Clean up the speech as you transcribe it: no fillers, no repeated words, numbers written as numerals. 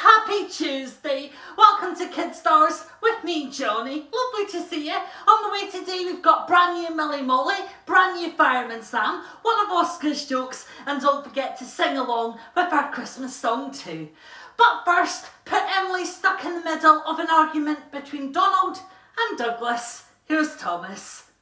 Happy Tuesday. Welcome to Kid Stars with me, Johnny. Lovely to see you. On the way today, we've got brand new Millie Molly, brand new Fireman Sam, one of Oscar's jokes, and don't forget to sing along with our Christmas song too. But first, put Emily stuck in the middle of an argument between Donald and Douglas. Here's Thomas.